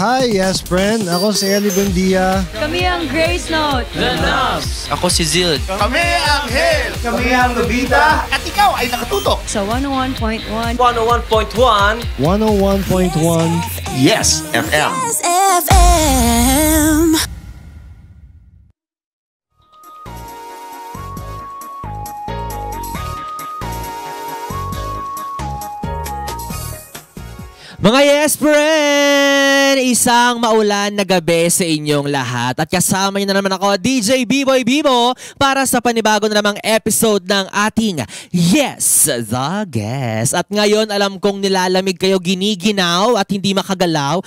Hi, yes, friend. Ako si Ellie Buendia. Kami ang Grace Note. The Nubs. Ako si Zil. Kami ang Hel. Kami ang Nobita. At ikaw ay nakatutok Sa 101.1. 101.1. 101.1. Yes, FM. Yes, FM. Mga yes friend! Isang maulan na gabi sa inyong lahat. At kasama niyo na naman ako, DJ B-Boy Bibo, para sa panibago na namang episode ng ating Yes, the Guest. At ngayon, alam kong nilalamig kayo, giniginaw at hindi makagalaw.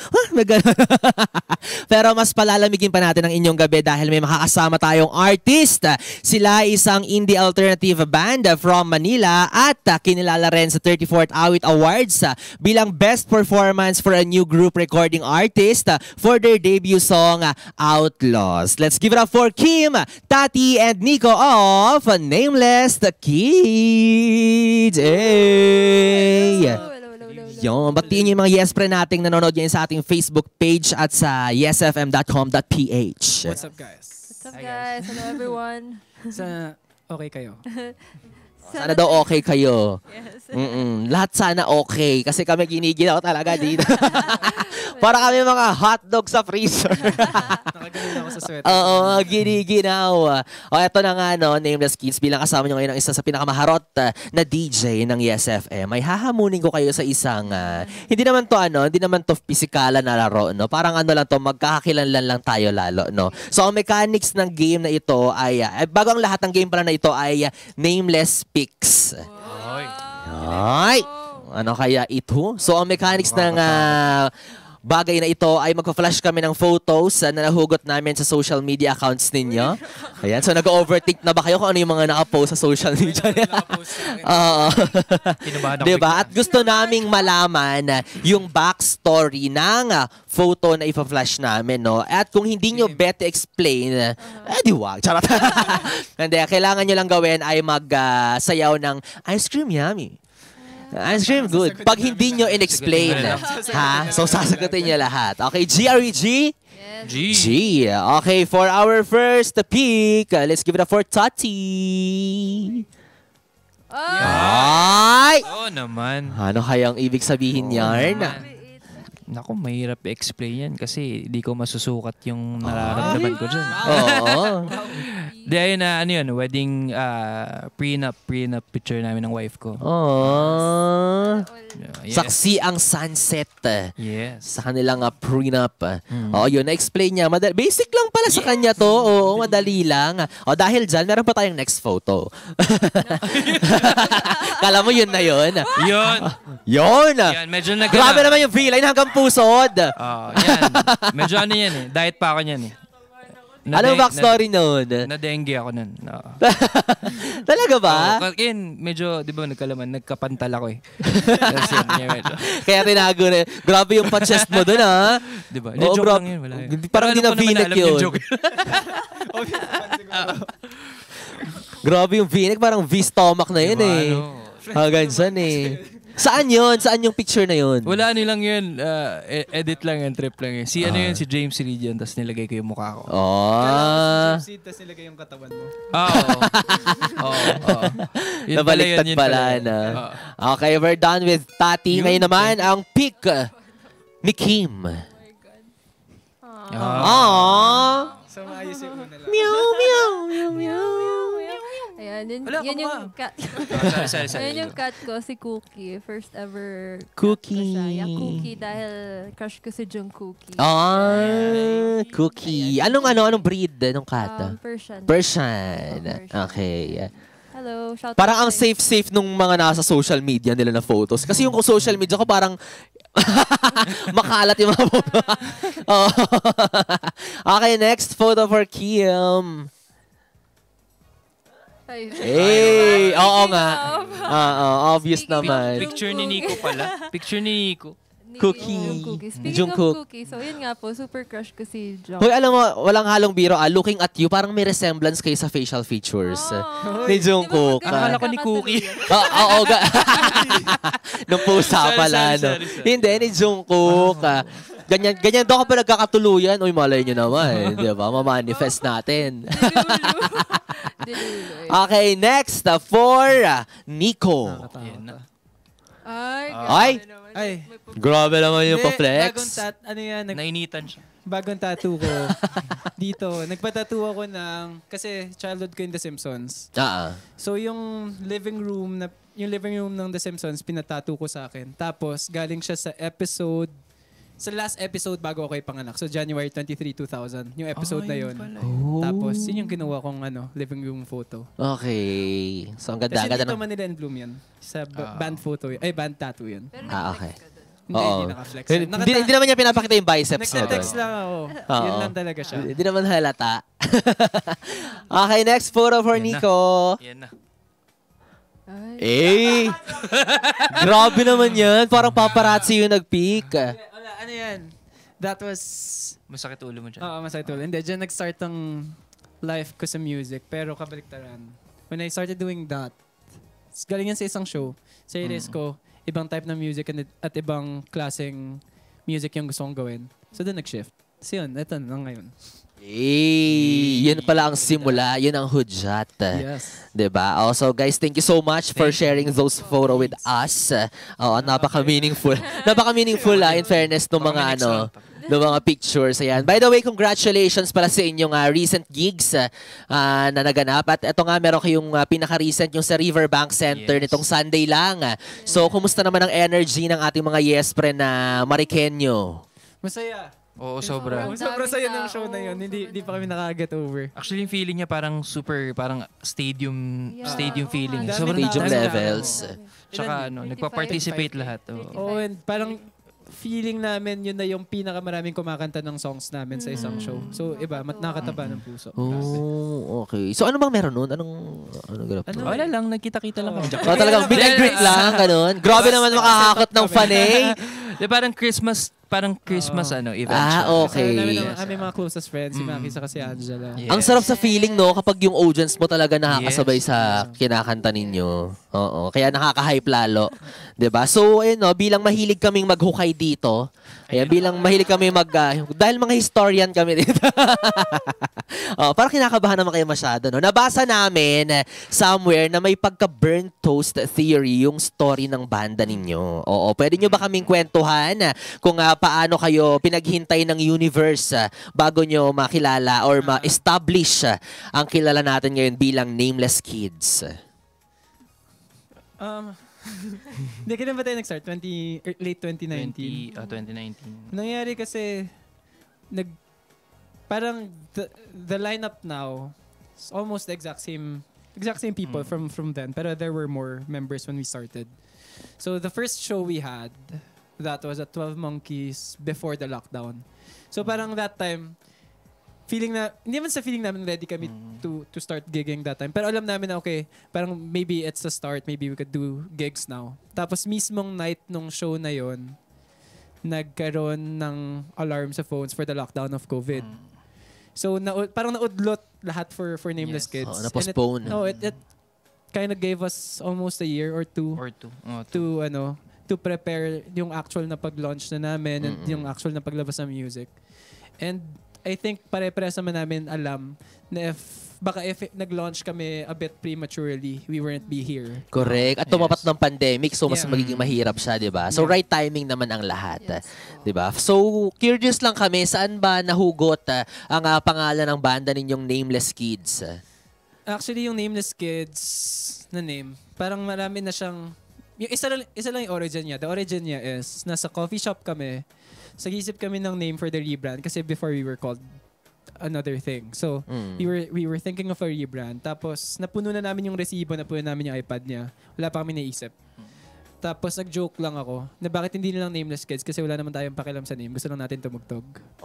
Pero mas palalamigin pa natin ang inyong gabi dahil may makakasama tayong artist. Sila isang indie alternative band from Manila at kinilala rin sa 34th Awit Awards bilang Best Performance for a New Group Recording Artist for their debut song, Outlaws. Let's give it up for Kim, Tati, and Nico of Nameless the Kids. Hey! Yung, batiin niyo yung mga yes friend nating nanonood yan sa ating Facebook page at sa yesfm.com.ph. What's up, guys? What's up, guys? Hello, everyone. Okay kayo? Sana daw okay kayo. Yes. Lahat sana okay. Kasi kami giniginaw talaga dito. Para kami mga hotdog sa freezer. Nakagaling ako sa sweater. Oo, giniginaw. O, eto na nga, no, Nameless Kids. Bilang kasama nyo ngayon ang isa sa pinakamaharot na DJ ng Yes FM. May hahamunin ko kayo sa isang, hindi naman to pisikalan na laro, no? Parang lang to, magkakakilanlan lang tayo lalo, no? So, ang mechanics ng game na ito ay, bago ang lahat ng game pala na ito ay Nameless Picks. Ay! Ano kaya ito? So, ang mechanics ng bagay na ito ay magpa-flash kami ng photos na nahugot namin sa social media accounts ninyo. Ayan, so nag-overtake na ba kayo kung ano yung mga nakapost sa social media? Oo. Diba? At gusto naming malaman yung backstory ng photo na ipa-flash namin, no? At kung hindi nyo bet explain, di wag. Charot. Hindi, kailangan nyo lang gawin ay mag-sayaw ng ice cream yummy. Ice cream, good. Pag hindi nyo in-explain, ha? So, sasagutin nyo lahat. Okay, G-R-E-G? Yes. G. Okay, for our first pick, let's give it up for Tati. Ay! Oo naman. Ano kayang ibig sabihin yarn? Naku, mahirap i-explain yan kasi di ko masusukat yung nararamdaman ko dyan. Oo. Di ayun na, ano yun, wedding prenup picture namin ng wife ko. Oh. Yes. Saksi ang sunset Yes. sa kanilang prenup. Oo, yun, na-explain niya. Basic lang pala sa kanya to. Oo, madali lang. O, dahil dyan, meron pa tayong next photo. Kala mo yun na yun? Yun. Yun! Yan, medyo Grabe naman yung V-line hanggang pusod. Yan. Medyo ano yan eh. Diet pa ako yan eh. Anong backstory nun? Na-dengue ako nun. No. Talaga ba? Medyo, di ba, nagkapantal ako eh. Kasi yun, medyo. Kaya tinago na. Grabe yung pa-chest mo dun, ha? Di ba? Oo, Joke lang yun. Wala yun. Parang hindi na V-neck yun. Grabe yung V-neck. Parang V-stomach na yun eh. Hanggang saan eh. Saan yun? Saan yung picture na yun? Wala nilang yun. Edit lang yun, trip lang yun. Ano yun, si James Reed yun, tapos nilagay ko yung mukha ko. James Reed, tapos nilagay yung katawan mo. Oo. Nabaliktad pala na. Okay, we're done with Tati. Ngayon naman, ang pick ni Kim. Aww. So, maayos yung una lang. Meow, meow, meow, meow. Ayan, yun yung cat. Yun yung cat ko, si Cookie. First ever Cookie. Yeah, Cookie dahil crush ko si Jungkookie. Cookie. Anong breed ng cat? Persian. Persian. Okay. Hello, shout out. Parang ang safe nung mga nasa social media nila na photos. Kasi yung social media ko parang makalat yung mga photo. Okay, next photo for Kim. Hey, oo nga. Obvious naman. Picture ni Nico pala. Picture ni Nico. Cookie. Speaking Jungkook. of Cookie, so yun nga po, super crush ko si Jungkook. Hoy, alam mo, walang halong biro. Looking at you, parang may resemblance kayo sa facial features ni Jungkook. Akala ko ni Cookie. Oo, nung pusa pala. Sorry. Hindi, ni Jungkook. Ganyan daw kapag nagkakatuluyan. Uy, malay nyo naman. Di ba? Mamanifest natin. Okay, next for Nico. Ay! Grabe naman yung pa-flex. Nainitan siya. Bagong tattoo ko dito. Nagpa-tattoo ako kasi childhood ko in The Simpsons. So yung living room ng The Simpsons, pinatattoo ko sa akin. Tapos galing siya sa last episode bago ako ipanganak. So January 23, 2000. Yung episode na yun. Tapos yun yung ginawa kong living room photo. Okay. So ang Kasi ganda-ganda dito Manila and Bloom yan. Sa band photo yun. Ay, band tattoo yun. Okay. Hindi naka-flex. Hindi naman niya pinapakita yung biceps. Nagte-text lang ako. Yun lang talaga siya. Hindi naman halata. Okay, next photo for Nico. Yan na. Grabe naman yan. Parang paparazzi yung nag-peak. Ano yan? That was... Masakit ulo mo dyan. Oo, masakit ulo. Hindi, dyan nag-start ang life ko sa music. Pero kabaliktaran. When I started doing that, galing yan sa isang show. Sa iris ko, ibang type ng music at ibang klaseng music yung gusto kong gawin. So doon nag-shift. So yun, ito na ngayon. Yun pala ang simula. Yun ang hudyat. Yes. Diba? Also, guys, thank you so much for sharing those photo with us. Napaka-meaningful. Napaka-meaningful in fairness ng mga ng mga pictures. Ayan. By the way, congratulations pala sa inyong recent gigs na naganap. At ito nga, meron kayong pinaka-recent yung sa Riverbank Center nitong Sunday lang. So, kumusta naman ang energy ng ating mga yes friend na Marikenyo? Masaya. Oo, sobra. Sobrang saya ng show na yun. Hindi pa kami nakaka-get over. Actually, yung feeling niya parang stadium feeling. Sobrang Stadium levels. Tsaka nagpa-participate lahat. Oo, and parang feeling namin yun na yung pinakamaraming kumakanta ng songs namin sa isang show. So, iba, nakakataba ng puso. Oh, okay. So, ano bang meron nun? Anong ganap? Wala lang, nagkita-kita lang kami. Talagang meet and greet lang, ganun. Grabe naman makahakot ng fanay. Parang Christmas event. Okay. Aming mga closest friends, si Maki sa si Angela. Yes. Ang sarap sa feeling, no, kapag yung audience mo talaga nakakasabay sa kinakanta ninyo. Oo. Kaya nakaka-hype lalo. 'Di ba? So, bilang mahilig kaming maghukay dito, bilang mahilig kami dahil mga historian kami dito. Parang kinakabahan naman kayo masyado, no? Nabasa namin somewhere na may pagka-burnt toast theory yung story ng banda ninyo. Oo, pwede nyo ba kaming kwentuhan kung paano kayo pinaghintay ng universe bago nyo makilala or ma-establish ang kilala natin ngayon bilang Nameless Kids? Hindi, kailan ba tayo nag-start? Late 2019? 2019. Nangyari kasi, parang the lineup now is almost the exact same people from then. Pero there were more members when we started. So the first show we had, that was at 12 Monkeys before the lockdown. So parang that time, hindi man sa feeling namin ready kami to start gigging that time. Pero alam namin na okay, parang maybe it's a start, maybe we could do gigs now. Tapos mismong night nung show na yon, nagkaroon ng alarm sa phones for the lockdown of COVID. So parang naudlot lahat for Nameless Kids. Na-postpone. It kind of gave us almost a year or two. To prepare yung actual na pag-launch na namin and yung actual na paglabas ng music. And I think pare-pares naman namin alam na if nag-launch kami a bit prematurely, we wouldn't be here. Correct. At tumapat ng pandemic, so mas magiging mahirap siya, di ba? So right timing naman ang lahat. Di ba? So curious lang kami, saan ba nahugot ang pangalan ng banda ninyong Nameless Kids? Actually, yung Nameless Kids na name, parang marami na siyang... Yung isa lang yung origin niya. The origin niya is, nasa coffee shop kami, nag-isip kami ng name for the rebrand kasi before we were called another thing. So, we were thinking of a rebrand. Tapos, napuno na namin yung resibo, napuno namin yung iPad niya. Wala pa kami naisip. Tapos, nag-joke lang ako na bakit hindi nilang Nameless Kids kasi wala naman tayong pakialam sa name. Gusto lang natin tumugtog.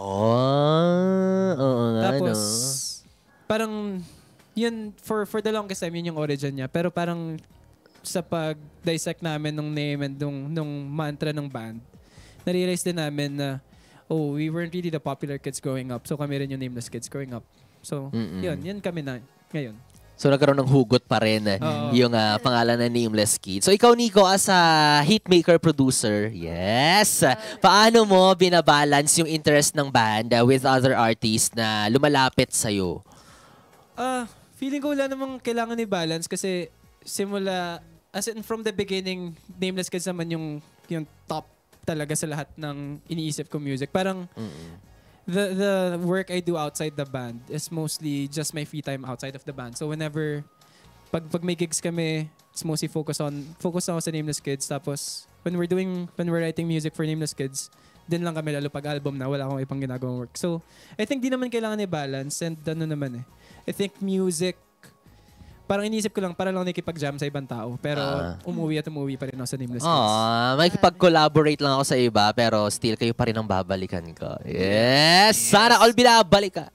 Oo nga, tapos, parang, yun, for the longest time, yun yung origin niya. Pero parang, sa pag-dissect namin ng name and nung mantra ng band, na-realize din namin na, we weren't really the popular kids growing up. So kami rin yung Nameless Kids growing up. So, yun kami na ngayon. So nagkaroon ng hugot pa rin yung pangalan na Nameless Kid. So ikaw, Nico, as a hitmaker producer, yes, paano mo binabalance yung interest ng band with other artists na lumalapit sa'yo? Feeling ko wala namang kailangan i-balance kasi simula, as in from the beginning, Nameless Kids naman yung top talaga sa lahat ng iniisip ko music. Parang the work I do outside the band is mostly just my free time outside of the band. So whenever pag may gigs kami, it's mostly focus ako sa Nameless Kids. Tapos when we're writing music for Nameless Kids, din lang kami lalo pag album na wala akong ibang ginagawang work. So I think di naman kailangan i-balance and ano naman I think music parang iniisip ko lang, para lang nakikipag-jam sa ibang tao. Pero umuwi pa rin ako sa Nameless Kids. Makikipag-collaborate lang ako sa iba, pero still kayo pa rin ang babalikan ko. Yes! Sana all binabalik ka.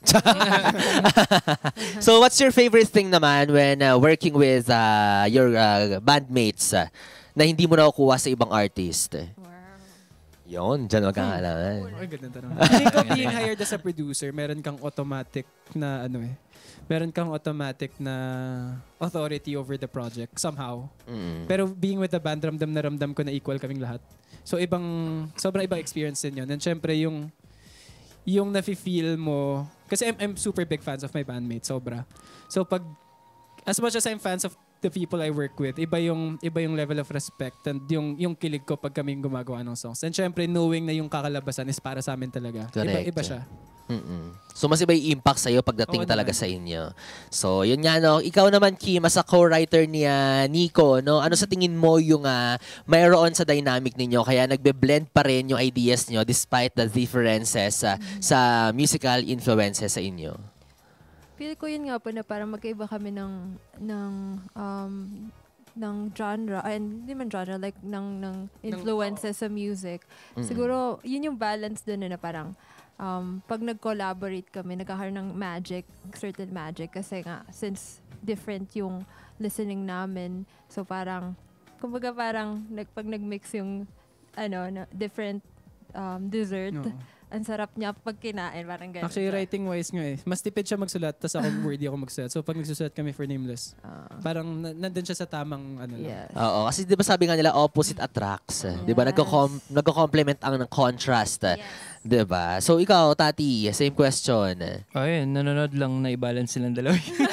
So what's your favorite thing naman when working with your bandmates na hindi mo nakukuha sa ibang artist? Yun, dyan magkakalangan. Ganda tanong. Hindi ko being hired as a producer, meron kang automatic na meron kang automatic na authority over the project somehow. Pero being with the band, ramdam ko na equal kaming lahat. So sobrang ibang experience din yun. And syempre yung nafe-feel mo, kasi I'm super big fans of my bandmates, sobra. So as much as I'm fans of the people I work with, iba yung level of respect and yung kilig ko pag kami gumagawa ng songs. And syempre knowing na yung kakalabasan is para sa amin talaga. Iba siya. So mas iba yung impact sa'yo pagdating talaga sa inyo. So yun nga ikaw naman Kim, as a co-writer ni Nico, ano sa tingin mo yung mayroon sa dynamic ninyo kaya nagbe-blend pa rin yung ideas nyo despite the differences sa musical influences sa inyo? Feel ko yun nga po na parang magkaiba kami ng genre, hindi man genre, like ng influences sa music. Siguro yun yung balance dun na parang pag nag-collaborate kami, nagkakaroon ng certain magic kasi nga since different yung listening namin, so parang kumbaga parang pag nag-mix yung different dessert, ang sarap niya pag kinain, parang ganun. Actually, writing-wise nga mas tipid siya magsulat, tas ako wordy ako magsulat. So pag nagsusulat kami for Nameless, parang nandun siya sa tamang yes. Oo, kasi di ba sabi nga nila, opposite attracts. Di ba? Nagko-complement ang contrast. Yes. Di ba? So ikaw, Tati, same question. Ayun, nanonood lang na i-balance silang dalawa.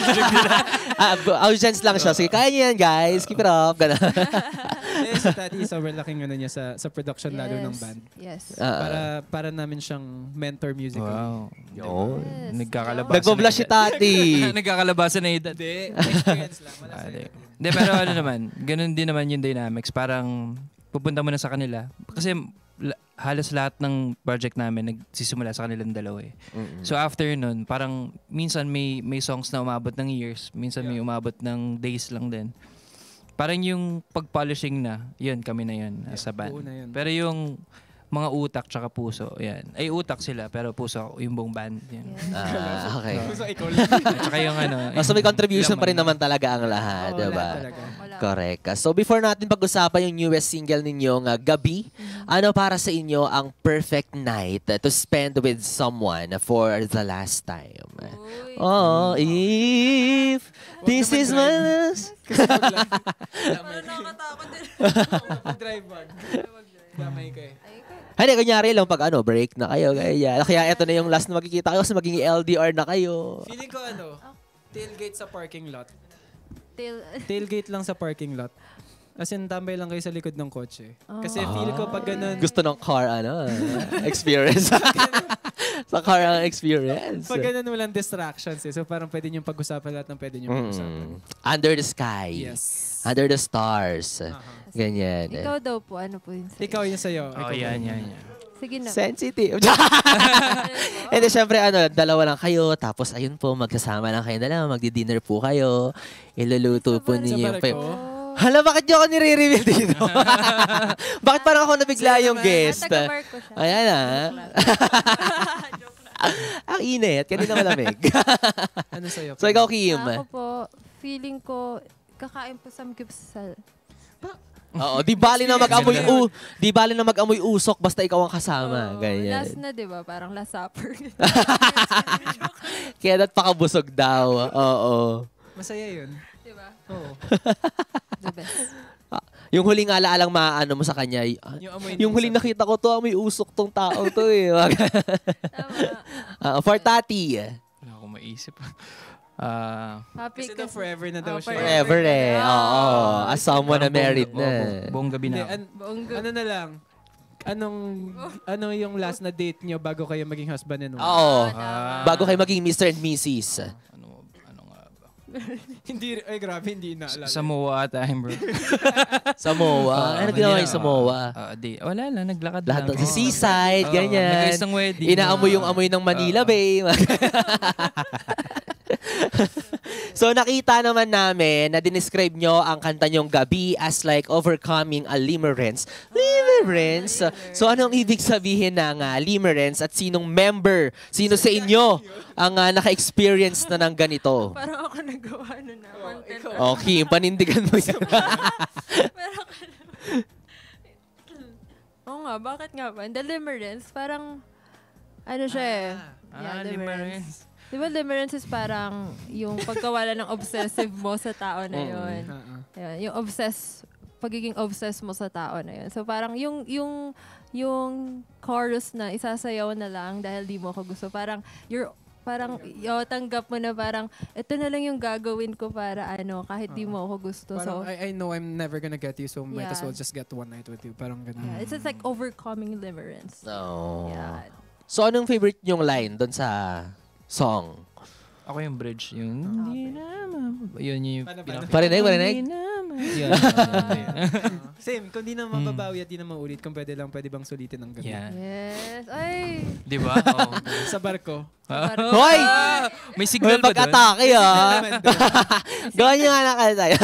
Audience lang siya. Sige, kaya niyo yan, guys. Keep it up. Ganun. Si Tati, sobrang laking niya sa production lalo ng band. Yes. Para namin siyang mentor musical. Wow. Yun. Nagkakalabasan. Nagbo-blush si Tati. Nagkakalabasan na edad. Hindi, experience lang. Wala sa'yo. Hindi, pero naman, ganun din naman yung dynamics. Parang pupunta mo na sa kanila. Kasi halos lahat ng project namin nagsisimula sa kanilang dalawa eh. So after nun, parang minsan may songs na umabot ng years, minsan may umabot ng days lang din. Parang yung pag-polishing na, yun, kami na yun sa band. Pero yung mga utak tsaka puso, yan. Ay, utak sila, pero puso yung buong band. Yan. Okay. Puso ikaw lang. Tsaka yung So may contribution pa rin naman talaga ang lahat, diba? Correct. So before natin pag-usapan yung newest single ninyong Gabi, ano para sa inyo ang perfect night to spend with someone for the last time? Oh, if this is my last. Parang nakakatakot din. Mag-drive bag. Damay ka eh. Hindi, kunyari lang pag break na kayo. Kaya eto na yung last na magkikita kayo kasi magiging LDR na kayo. Feeling ko tailgate sa parking lot. Till Tailgate lang sa parking lot. As in, tambay lang kayo sa likod ng kotse. Kasi feel ko pag ganun... Gusto ng car, experience. Sa car ang experience. Pag ganun walang distractions eh. So parang pwede niyong pag-usapan lahat ng pwede niyong pag-usapan. Under the sky. Yes. Under the stars. Ganyan. ikaw daw po, ano po yun sa'yo? Ikaw yun sa'yo. Oh, yan. Sige na. Sensitive. And then, syempre, dalawa lang kayo. Tapos, ayun po, magsasama lang kayo dalawa. Magdi-dinner po kayo. Iluluto po ninyo. Hala, bakit niyo ako nire-reveal dito? Bakit parang ako nabigla yung guest? Taga-mark ko siya. Ayan Ang init. Kanina malamig. Ano sa'yo? So, ikaw, Kim. Ako po, feeling ko, kakain po samgyupsal. Oo, di bali na mag-amoy usok basta ikaw ang kasama. Ganyan. Last na, di ba? Parang last supper. Kaya pakabusog daw. Oo. Masaya yun. Diba? Oo. The best. Yung huling alaalang maano mo sa kanya, Yung amoy yung huling nakita ko to, may usok tong tao to eh. Tama. For Tati. Wala akong maisip. Happy Kasi forever na daw siya. Forever eh. Oo. As someone na Parang married buong- na. Buong gabi Hindi, na ako. Buong ano na lang, ano yung last na date nyo bago kayo maging husband and wife? Oo. Ah. Bago kayo maging Mr. and Mrs. Ano nga ba? Hindi, ay grabe, hindi naalala. Sa MOA time, bro. Samoa. Ano ginawa yung Samoa? Wala lang, naglakad Lahat lang. ng seaside, ganyan. Nag-isang wedding. Inaamoy yung amoy ng Manila Bay. So nakita naman namin na dinescribe nyo ang kanta nyong Gabi as like overcoming a limerence. Limerence? So anong ibig sabihin ng limerence at sinong member, sino sa inyo ang naka-experience na ng ganito? Parang ako nagawa nun na. Okay, panindigan mo yan. Pero oo nga, bakit nga ba? The limerence, parang, ano siya eh. Limerence. Di ba limerence is parang yung pagkawala ng obsessive mo sa tao na yun. Ayun, yung pagiging obsessed mo sa tao na yun. So parang yung chorus na isasayaw na lang dahil di mo ako gusto. Parang tanggap mo na parang ito na lang yung gagawin ko para kahit di mo ako gusto. Parang So I know I'm never gonna get you, so might as well just get one night with you. Parang ganun. it's just like overcoming limerence. No. Yeah. So anong favorite nyong line doon sa song? Ako yung bridge. Yun yung Paano? Parinig? Yan. Same, kung di na mababawi at di na maulit, kung pwede bang sulitin ng gabi. Yan. Yes. Ay. Di ba? Oo. Sa barko. Hoy! May May signal ba doon? pag-atake Gawin niyo nga na kayo tayo.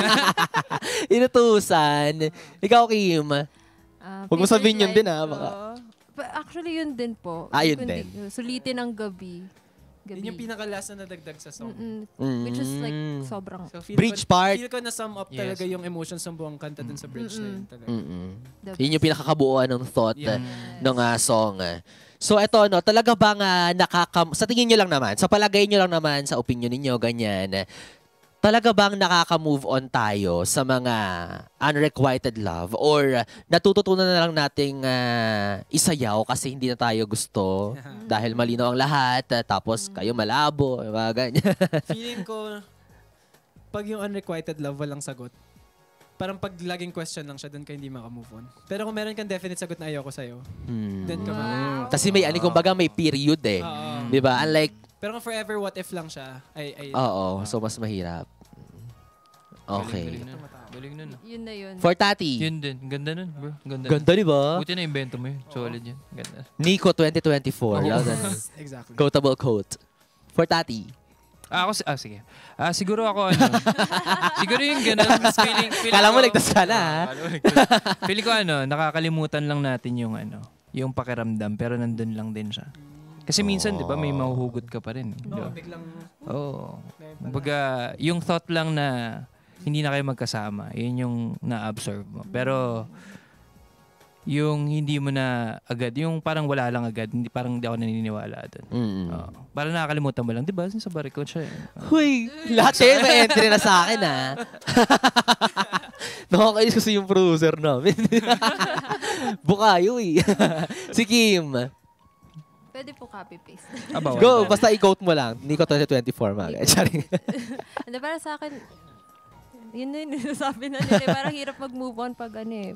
Inutusan. Ikaw, Kim. Huwag mo sabihin yun din, baka. Actually, yun din po. Yun Kundi, din. Sulitin ang gabi. Yun yung pinaka-last na nadagdag sa song. Which is like sobrang. So Bridge part. Feel ko na sum up talaga yung emotions ng buong kanta dun sa bridge na yun talaga. Yun yung pinakakabuuan ng thought Yeah. ng song. So eto, talaga bang sa tingin nyo lang naman, sa palagay nyo lang naman, sa opinion ninyo, ganyan, talaga bang nakaka-move on tayo sa mga unrequited love or natututunan na lang nating isayaw kasi hindi na tayo gusto dahil malinaw ang lahat tapos kayo malabo, mga ganyan. Feeling ko, pag yung unrequited love, walang sagot. Parang pag laging question lang siya, doon ka hindi maka-move on. Pero kung meron kang definite sagot na ayoko sa'yo, doon ka maka-move on. Kasi may kumbaga may period eh. Oo. 'Di ba? Unlike Pero kung forever what if lang siya, ay oo, so mas mahirap. Okay. Galing nun. Yun na yun. For Tati. Yun din. Ganda nun, bro. Ganda. Ganda, di ba? Buti na invento mo yun. Solid yun. Ganda. Nico 2024. Love that. Exactly. Quotable quote. For Tati. Sige. Siguro ako siguro yung ganun. Feeling Kala mo ko- ligtas ka na, Kala mo ligtas. Feeling ko nakakalimutan lang natin yung yung pakiramdam pero nandun lang din siya. Kasi minsan, di ba, may mahuhugot ka pa rin. Di ba? Biglang, Oo. Kumbaga, yung thought lang na hindi na kayo magkasama, yun yung na-absorb mo. Pero, yung hindi mo na agad, yung parang wala lang agad, parang hindi ako naniniwala doon. Parang nakakalimutan mo lang, di ba? Sa bariko siya. Huy, lahat kayo may entry na sa akin, Nakakainis kasi yung producer namin. Bukayo, Si Kim. Pwede po copy-paste. Go, basta i-quote mo lang. Nico 2024, mga charing. Hindi, para sa akin, yun na yung nasabi na nila. Parang hirap mag-move on pag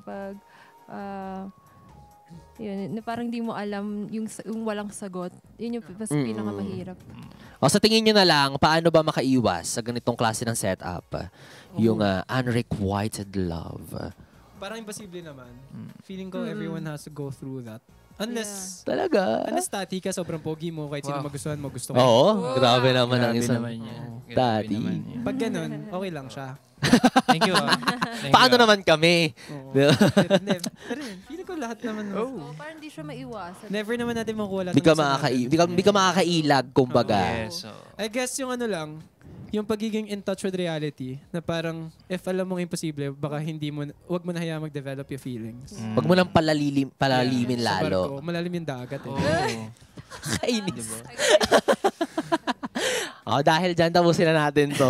yun, parang di mo alam yung walang sagot. Yun yung mas pinakamahirap. O sa tingin nyo na lang, paano ba makaiwas sa ganitong klase ng setup? Yung unrequited love. parang imposible naman. Feeling ko everyone has to go through that. Unless, Talaga? unless tati ka, sobrang pogi mo, kahit sino magustuhan mo, gusto mo. Oo, grabe naman ang Grabe isang naman yan. Grabe daddy. naman yan. Pag ganun, okay lang siya. Thank you. Thank Paano you. naman kami? Oo. Diba? Pero yun, feeling ko lahat naman. So, parang di siya maiwasan. Never naman natin makuha lahat. Di ka, ng gusto natin. di ka makakailag, kumbaga. Yes. So, I guess yung ano lang, yung pagiging in touch with reality, na parang, if alam mong imposible, baka wag mo na hayaan mag-develop yung feelings. Huwag mo nang palalimin Sa lalo. barko, malalim yung dagat. Eh. oh. Kainis. O dahil dyan, tapusin na natin to.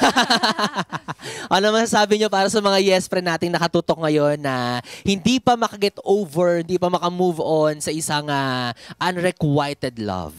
Ano masasabi nyo para sa mga yes friend nating nakatutok ngayon na hindi pa makaget over, hindi pa makamove on sa isang unrequited love?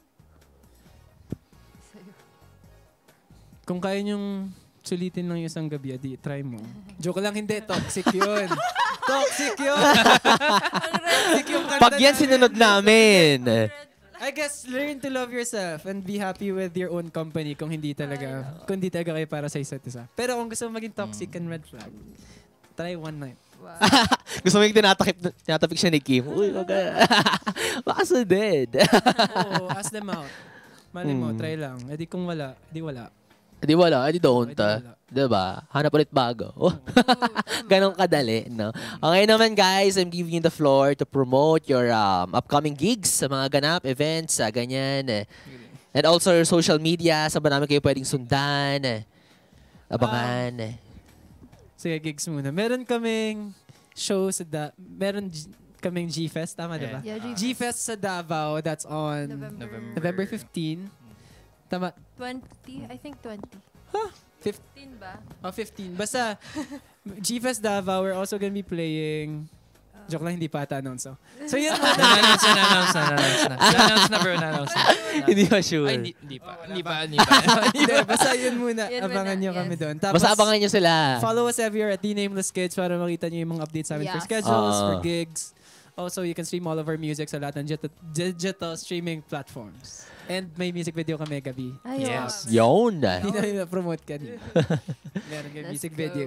Kung kaya nyong sulitin lang yung isang gabi, di try mo. Joke lang, hindi. Toxic yun. Toxic yun. Toxic yung kanta Pag yan namin. sinunod namin. I guess learn to love yourself and be happy with your own company kung hindi talaga kayo para sa isa't isa. Pero kung gusto mo maging toxic and red flag, try one night. Gusto mo yung tinatapik siya ni Kim. Uy, wag baka sundin. Oo, ask them out. Mali mo, try lang. E di kung wala, di wala. Di wala, di don't. Di wala. Diba? Hanap ulit bago. Ganon kadali, no? Okay naman guys, I'm giving you the floor to promote your upcoming gigs sa mga ganap, events, ganyan. And also your social media, saan ba namin kayo pwedeng sundan, abangan. Sige, gigs muna. Meron kaming show sa kaming G-Fest, tama diba? Yeah, G-Fest sa Davao, that's on November 15. Tama? 20, I think 20. Huh? 15 ba? Oh, 15. Basta, G-Fest Davao, we're also gonna be playing... Joke lang, hindi pa ata announce. So, yun muna. Na-announce na bro, na-announce na. Hindi pa sure. Ay, hindi pa. Hindi, basta yun muna. Yun Abangan muna, nyo yes. kami doon. Tapos, Basta abangan nyo sila. follow us everywhere at The Nameless Kids para makita nyo yung mga updates namin for Yeah. schedules, for gigs. Also, you can stream all of our music sa lahat ng digital streaming platforms. And may music video kami gabi. Ay, Yes. Yun. Hindi na promote kanina. Meron kami Let's music go. video.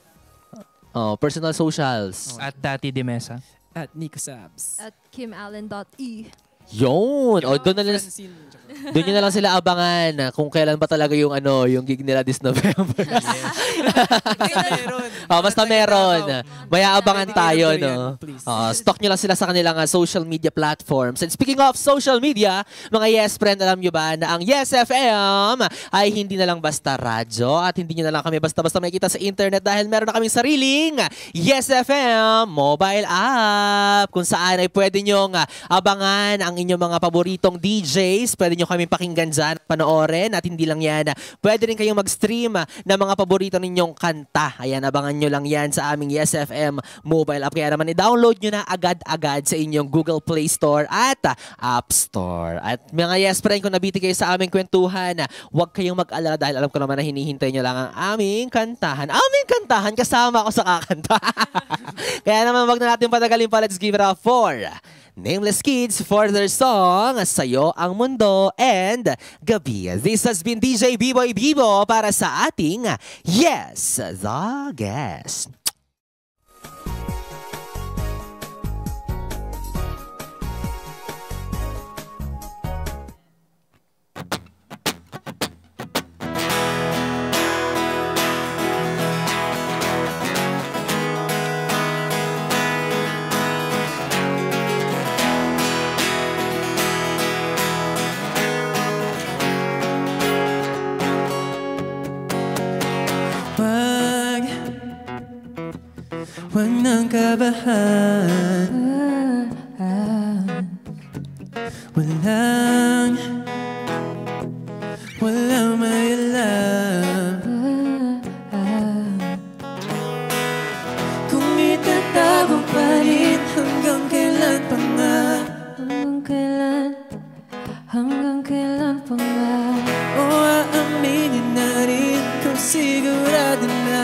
Oh, personal socials. At Dati de Mesa. At Nico Sabs. At kimallen.e. Yun. O, doon na lang, Francine. doon nyo na lang sila abangan kung kailan ba talaga yung yung gig nila this November. Basta meron. Basta meron. May aabangan tayo, no? Please. Stalk nyo lang sila sa kanilang social media platforms. And speaking of social media, mga Yes Friend, alam nyo ba na ang Yes FM ay hindi na lang basta radyo at hindi nyo na lang kami basta-basta makikita sa internet dahil meron na kaming sariling Yes FM mobile app kung saan ay pwede nyong abangan ang inyong mga paboritong DJs. Pwede nyo kami pakinggan dyan, panoorin at hindi lang yan. Pwede rin kayong mag-stream ng mga paborito ninyong kanta. Ayan, abangan nyo lang yan sa aming Yes FM mobile app. Kaya naman i-download nyo na agad-agad sa inyong Google Play Store at App Store. At mga Yes Friend, kung nabiti kayo sa aming kwentuhan, huwag kayong mag-alala dahil alam ko naman na hinihintay nyo lang ang aming kantahan. Aming kantahan, kasama ako sa kakanta. Kaya naman wag na natin patagalin pa. Let's give it up for Nameless Kids for their song Sa'yo ang Mundo and Gabi. This has been DJ B-Boy Bibo para sa ating Yes, the Guest. Huwag nang kabahan. Walang may alam. Kung itatago pa rin hanggang kailan pa nga. Hanggang kailan pa nga. O aaminin na rin kung sigurado na.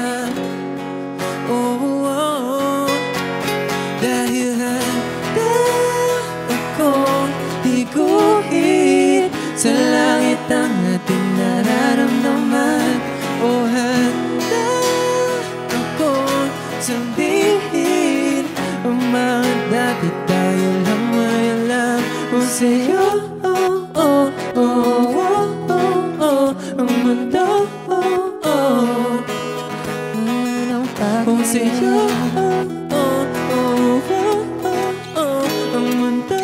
Dahil handa akong higuhit sa langit ang ating nararamdaman. O handa akong sabihin ang mga dati tayo lang may alam. O sa'yo, ang mundo, kung sa'yo, ang mundo,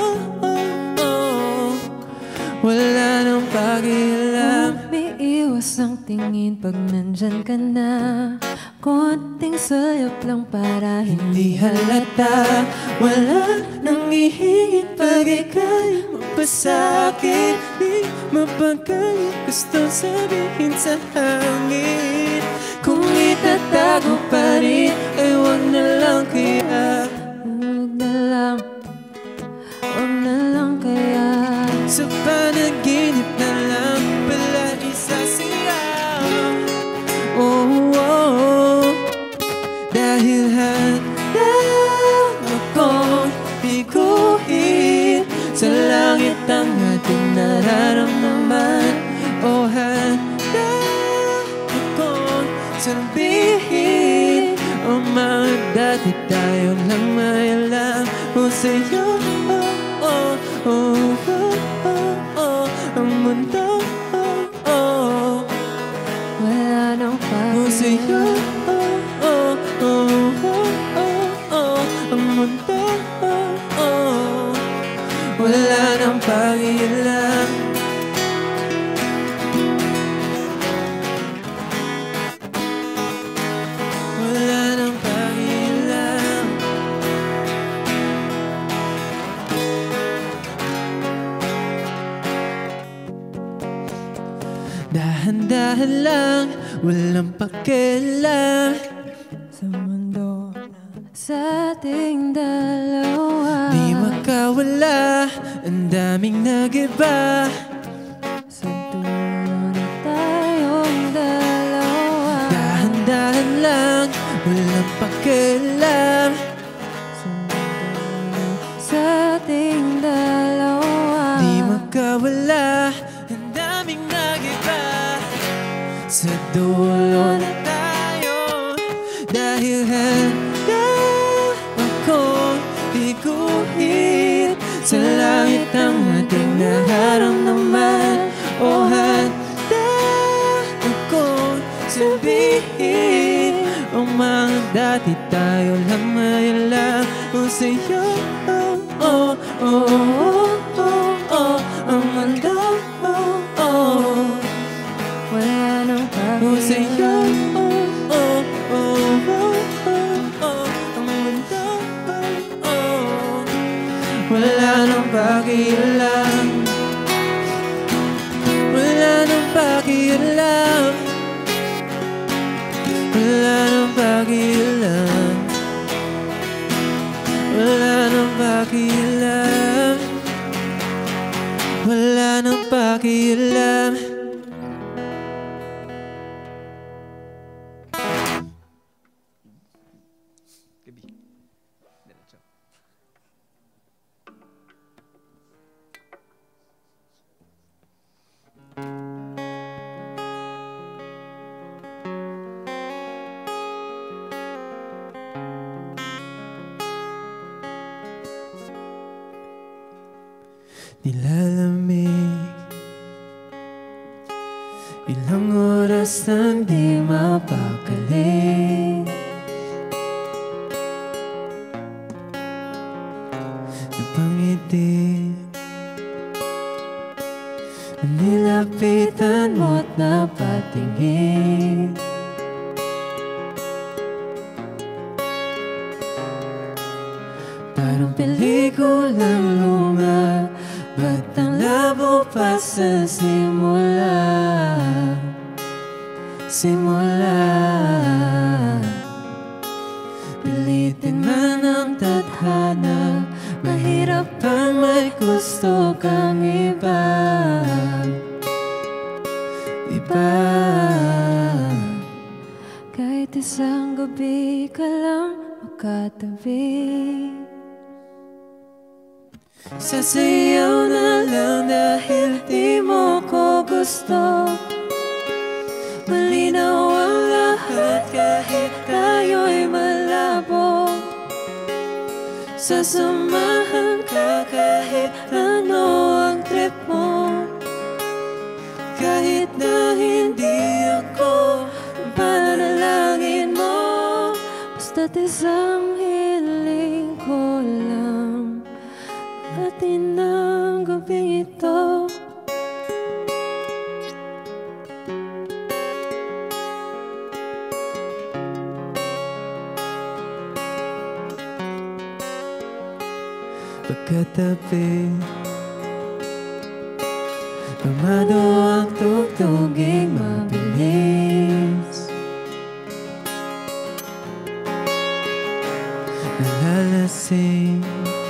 wala nang pakialam. Umiiwas ang tingin pag nandyan ka na. Konting sayap lang para Di halata, wala nang ihigit pag ika'y pa sa'kin, di mapagalit. Gusto sabihin sa hangin, kung itatago pa rin, ay wag na lang kaya. Wag na lang kaya. Sa panaginip na lang pala isasayaw. Oh, oh, dahil handa akong ikuhin sa langit ang ating nararamdaman. Oh, handa akong sabihin ang mga dati tayo lang may alam. O sa'yo, oh, oh, oh, oh, oh, ang mundo, oh, oh, Wala nang o sa'yo, oh, oh, oh, oh, oh, oh, ang mundo, oh, oh, wala nang pakialam. Wala nang pakialam. Dahan-dahan lang, walang pakialam sa mundo sa ating dalawa. Di makawala, ang daming nag-iba. Sa dulo na tayong dalawa. Dahan-dahan lang, walang pakialam Sa mundo sa ating dalawa. Di makawala, ang daming nag-iba. Sa dulo na tayo, dahil handa akong ikuhin sa langit ang ating nararamdaman. O handa akong sabihin ang mga dati tayo lang may alam. O sa'yo, oh, oh, oh, oh, oh, oh, ang mundo, oh, oh, Wala nang o sa'yo, pakialam. oh, oh, oh, oh, oh, oh, ang mundo, oh, oh, wala nang pakialam. Wala nang pakialam. Wala nang pakialam. Wala nang pakialam. Wala nang pakialam. Nilalamig, ilang oras nang di mapakali. Napangiti, nilapitan mo't napatingin. Parang pelikulang luma, ba't ang labo pa sa simula? Pilitin man ang tadhana, mahirap pang may gusto kang iba. Kahit isang gabi ka lang makatabi. Sasayaw na lang dahil di mo ko gusto. Malinaw ang lahat kahit tayo'y malabo. Sasamahan ka kahit ano ang trip mo. Kahit na hindi ako panalangin mo. Basta't isang hiling ko lang, atin ang gabing ito. Pagkatabi, Kalmado ang tugtuging mabilis. Nalalasing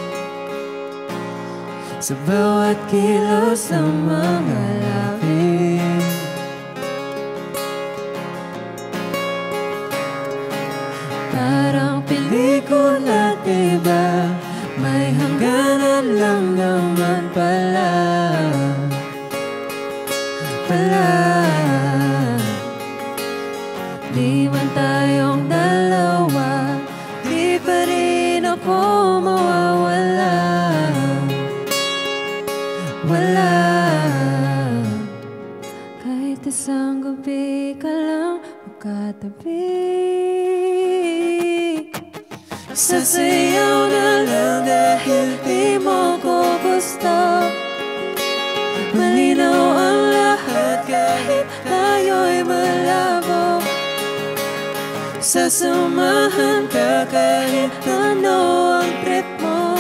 sa bawat kilos ng mga labi. Parang pelikula, diba? May hangganan lang naman pala. Di man tayong dalawa, di pa rin ako mawawala. Wala. Kahit isang gabi ka lang makatabi, sasayaw na lang dahil di mo ko gusto. Malinaw ang lahat kahit tayo'y malabo. Sasamahan ka kahit ano ang trip mo.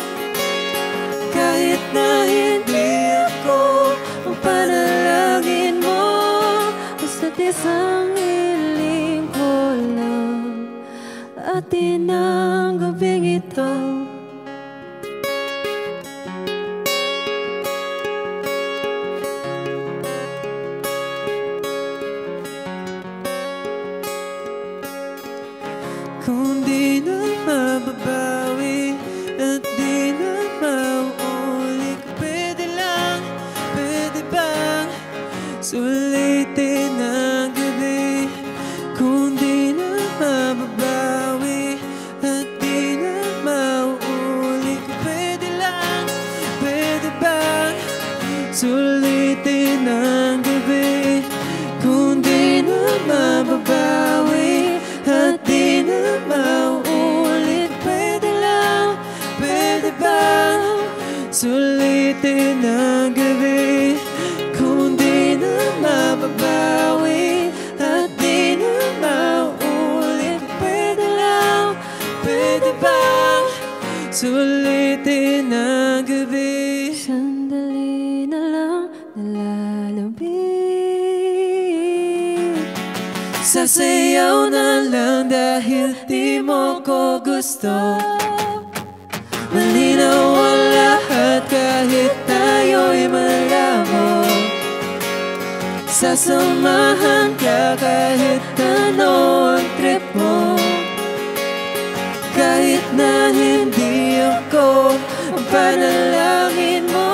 Kahit na hindi ako ang panalangin mo, basta't isang hiling ko lang atin ang gabing ito. Kung di na mababawi at di na mauulit, pwede lang, pwede bang sulitin ang gabi? Kung di na mababawi at di na mauulit, pwede lang, pwede bang sulitin ang gabi? Kung di na mababawi at di na mauulit, pwede lang, pwede bang sulitin ang gabi? Kung di na mababawi at di na mauulit, pwede lang, pwede bang sulitin ang gabi? Sandali na lang nalalambing, sasayaw na lang dahil di mo ko gusto. Malinaw ang lahat kahit tayo'y malabo. Sasamahan ka kahit ano ang trip mo. Kahit na hindi ako ang panalangin mo,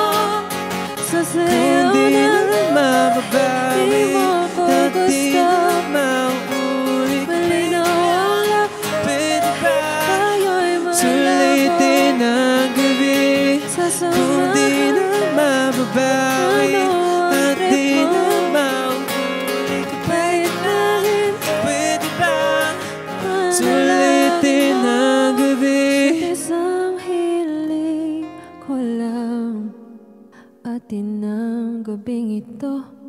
sasayaw na mababawi di mo ko gusto. Mauulit, malinaw ang lahat, pwede ba tayo'y malabo? Sulitin ang gabi, kung di na mababawi at di na mauulit, kahit na hindi, pwede ba sulitin ang gabi? Isang hiling ko lang atin ang gabing ito.